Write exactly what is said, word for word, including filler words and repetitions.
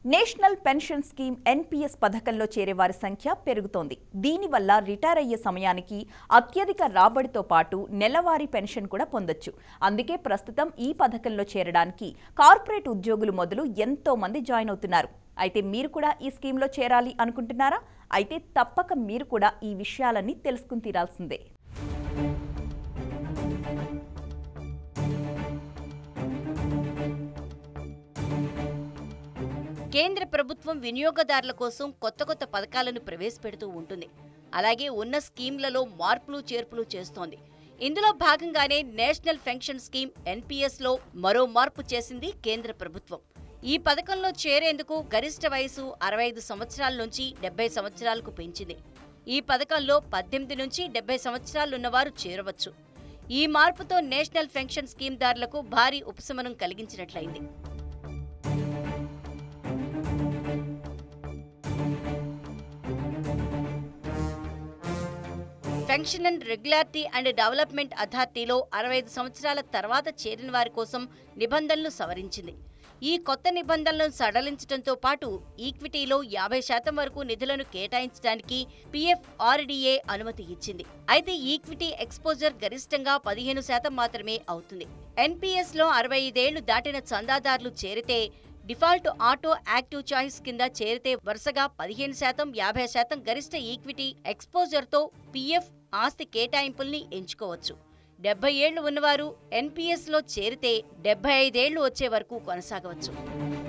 National pension scheme NPS పథకంలో చేరే వారి సంఖ్య పెరుగుతోంది. దీనివల్ల రిటైర్ అయ్యే సమయానికి అత్యధిక రాబడితో పాటు నెలవారీ పెన్షన్ కూడా పొందొచ్చు. అందుకే ప్రస్తుతం ఈ పథకంలో చేరడానికి కార్పొరేట్ ఉద్యోగులు మొదలు ఎంతో మంది జాయిన్ అవుతున్నారు. అయితే మీరు కూడా ఈ స్కీమ్లో చేరాలి అనుకుంటున్నారా? అయితే తప్పక మీరు కూడా ఈ విషయాలన్నీ తెలుసుకుని తీరాల్సిందే. కేంద్ర ప్రభుత్వం వినియోగదారుల కోసం కొత్త కొత్త పథకాలను ప్రవేశపెడుతూ ఉంటుంది. అలాగే ఉన్న స్కీమ్లలో మార్పులు చేర్పులు చేస్తోంది. ఇందులో భాగంగానే నేషనల్ పెన్షన్ స్కీమ్ ఎన్పీఎస్ లో మరో మార్పు చేసింది కేంద్ర ప్రభుత్వం. ఈ పథకంలో చేరేందుకు గరిష్ట వయసు అరవై ఐదు సంవత్సరాల నుంచి డెబ్బై సంవత్సరాలకు పెంచింది. ఈ పథకంలో పద్దెనిమిది నుంచి డెబ్బై సంవత్సరాలున్నవారు చేరవచ్చు. ఈ మార్పుతో నేషనల్ పెన్షన్ స్కీమ్ దారులకు భారీ ఉపశమనం కలిగించినట్లయింది. Pension and regularity and development అథారిటీలో అరవై ఐదు సంవత్సరాల తర్వాత చేరిన వారి కోసం నిబంధనలు సవరించింది. ఈ కొత్త నిబంధనలను సడలించడంతో పాటు ఈక్విటీలో యాభై శాతం వరకు నిధులను కేటాయించడానికి పీఎఫ్ ఆర్డీఏ అనుమతి ఇచ్చింది. అయితే ఈక్విటీ ఎక్స్పోజర్ గరిష్టంగా పదిహేను శాతం మాత్రమే అవుతుంది. ఎన్పీఎస్ లో అరవై ఐదేళ్లు దాటిన చందాదారులు చేరితే డిఫాల్ట్ ఆటో యాక్టివ్ చాయిస్ కింద చేరితే వరుసగా పదిహేను శాతం యాభై శాతం గరిష్ట ఈక్విటీ ఎక్స్పోజర్తో పీఎఫ్ ఆస్తి కేటాయింపుల్ని ఎంచుకోవచ్చు. డెబ్బై ఏళ్లు ఉన్నవారు ఎన్పీఎస్ లో చేరితే డెబ్బై ఐదేళ్లు వచ్చే వరకు కొనసాగవచ్చు.